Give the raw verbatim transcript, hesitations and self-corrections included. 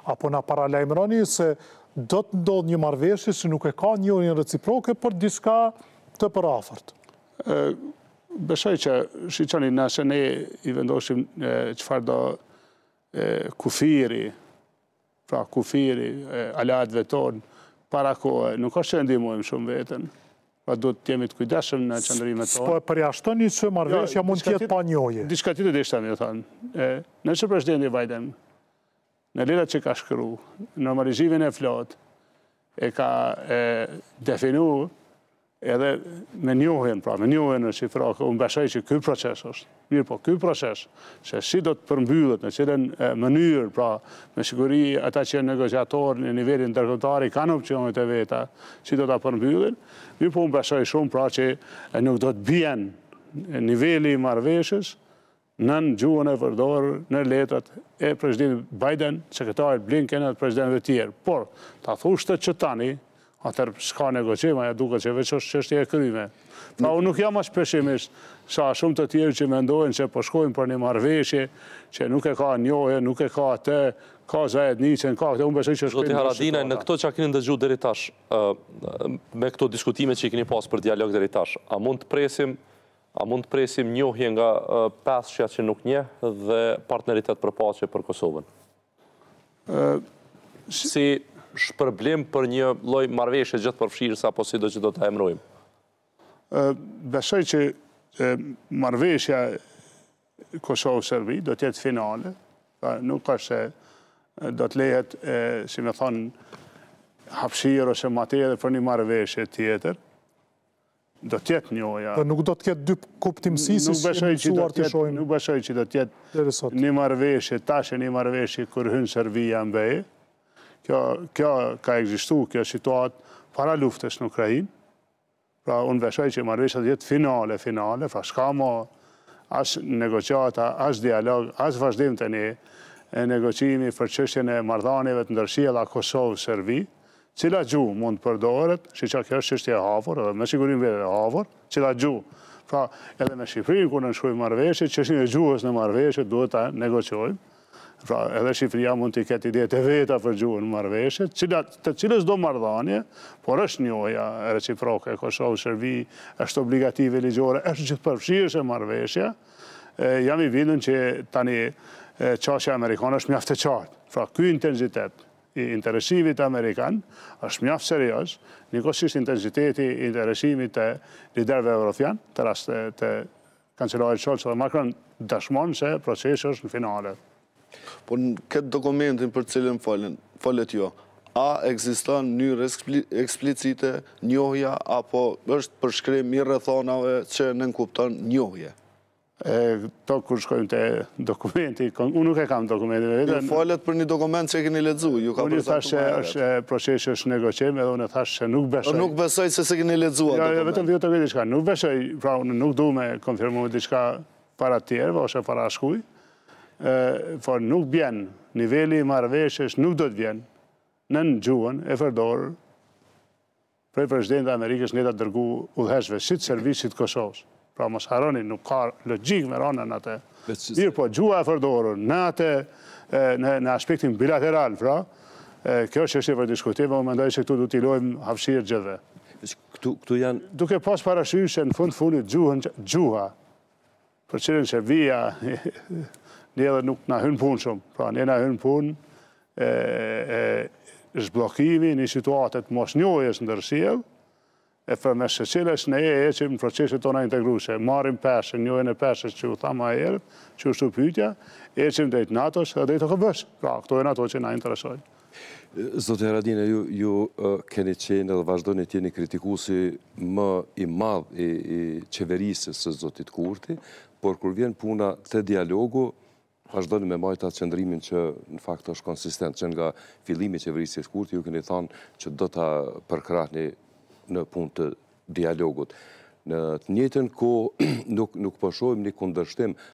apo na paralajmëroni se do të ndodhë një marrëveshje që nuk e ka njohjen reciproke për diçka të përafërt? Besoj që shiqoni nëse ne i vendosim çfarë do kufiri, pra kufiri, alatëve tonë, para kohë, nuk është që ndihmojmë shumë veten. Pra do të jemi të kujdesshëm në qëndrimet tonë. Po e përjashtoni që marrëveshja mund të jetë pa njohje. Diçka tjetër do ishte më thonë. Nëse presidenti Biden në letrat që ka shkruar, normalizimin e flotë e ka definuar edhe me njohjen, pra me njohjen në shifra, unë besoj që ky proces është. Mirë po, ky proces, se si do të përmbyllet, në cilën mënyrë, pra me siguri ata që janë negociatorë në nivelin ndërkombëtar kanë opsionet e veta, si do ta përmbyllen. Mirë po, unë besoj shumë pra që nuk do të bien niveli i marrëveshjes në gjuhën e përdorur në letrat e presidentit Biden, sekretarit Blinken e presidentëve tjerë. Por, ta thoshte që tani, atër s'ka negocima, ja duke që veç është çështje e kryme. Pra, unë nuk jam as pesimist sa shumë të tjerë që mendojnë se po shkojnë për një marrëveshje që nuk e ka njohje, nuk e ka atë, ka zajednicën, ka këtë, unë besoj që Zoti Haradinaj, në këto që a keni ndëgju deri tash, me këto diskutime që i keni pas për dialog deri tash, a mund të presim a mund të presim njohje nga pesë që nuk njeh dhe partneritet për paqe për Kosovën? Si shpërblim për një lloj marrëveshje gjithë përfshirëse apo si do që do ta emërojmë? Besoj që marrëveshja Kosovë-Serbi do të jetë finale, nuk është se do të lehet, si me thonë, hapësirë ose më tepër për një marrëveshje tjetër. Do të jetë njohja. Dhe nuk do të ketë dy kuptimësi si mësuar të shohim. Nuk besoj që do të jetë një marrëveshje, tash një marrëveshje kur hyn Serbia në BE. Kjo ka ekzistuar, kjo situatë para luftës në Ukrainë. Pra, unë besoj që marrëveshja do të jetë finale, finale, pra s'ka më as negociata, as dialog, as vazhdim të një negocimi për çështjen e marrëdhënieve të ndërsjellta Kosovë-Serbi, cila gjuhë mund të përdoret, si që kjo është çështje e hapur, edhe me sigurim vetë e hapur, cila gjuhë. Pra, edhe me Shqipërinë, kur në shkojmë marrëveshje, çështjen e gjuhës në marrëveshje duhet ta negociojmë. Pra, edhe Shqipëria mund të ketë ide të veta për gjuhën në marrëveshje, të cilës do marrëdhënie, por është njohja reciproke, Kosovë-Serbi, është obligative ligjore, është gjithëpërfshirëse marrëveshja. Jam i bindur që tani çështja amerikane është mjaft e qartë. Pra, ky intensitet i interesimit amerikan është mjaft serioz, njëkohësisht intensiteti i interesimit të liderëve evropian, të rast të kancelarit Scholz dhe Macron, dëshmon se procesi është në finale. Po në këtë dokumentin për cilën falet jo, a ekziston mënyrë eksplicite njohja apo është përshkrim i rrethonave që nënkupton njohje? Këto kur shkojmë të dokumenti, unë nuk e kam dokumentin. Ju falet për një dokument që e keni lexuar, ju ka prezentuar. Unë thash se është procesi është negocim, edhe unë thash se nuk besoj. Nuk besoj se se keni lexuar dokumentin. Jo, vetëm vjen të vjen diçka. Nuk besoj, pra unë nuk dua me konfirmuar diçka para të tjerëve ose para shkuj. For nuk bjen, niveli i marrëveshjes nuk do të vjen në gjuhën e përdorur prej presidentit Amerikës në ta dërgu udhëheqësve si të Serbisë si të Kosovës. Pra mos harroni, nuk ka logjik me rënë në atë. Mirë po, gjuha e përdorur në atë, në aspektin bilateral, pra, kjo është çështje për diskutim, unë mendoj se këtu duhet t'i lojmë hapësirë gjithëve. Këtu janë... Duke pas parasysh se në fund fundit gjuha, për cilën Serbia një edhe nuk na hyn punë shumë, pra një na hyn punë zhbllokimi një situate të mosnjohjes ndërsjellë, e përmes së cilës ne e ecim në proceset tona integruese. Marrim peshë, njohjen e peshës që u thamë më herët, që është pyetja, ecim drejt NATO-s dhe drejt O K B-s. Pra, këto janë ato që na interesojnë. Zoti Haradinaj, ju keni qenë dhe vazhdoni të jeni kritikuesi më i madh i qeverisë së zotit Kurti, por kur vjen puna te dialogu, vazhdoni me majtë atë qëndrimin që në fakt është konsistent, që nga fillimi i qeverisë së Kurti ju keni thënë që do ta përkrahni në punë të dialogut. Në të njëjtën kohë nuk, nuk po shohim një kundërshtim